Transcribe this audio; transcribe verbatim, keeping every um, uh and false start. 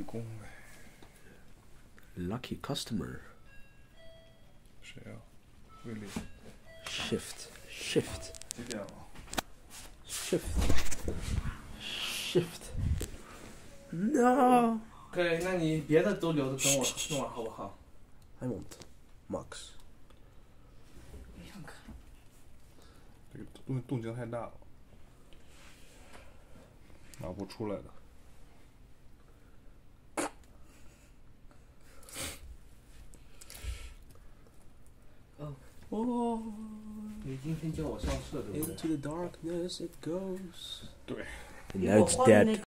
提供呗。 Lucky customer。 谁啊？威力。 Shift shift 几点了 shift shift no。 可以，那你别的都留着等我弄完好不好 I won't. Max。 不想看。 这个动动静太大了，拿不出来的。 哦。 你今天叫我上色对不对 Into the darkness it goes. 对。 Now it's dead.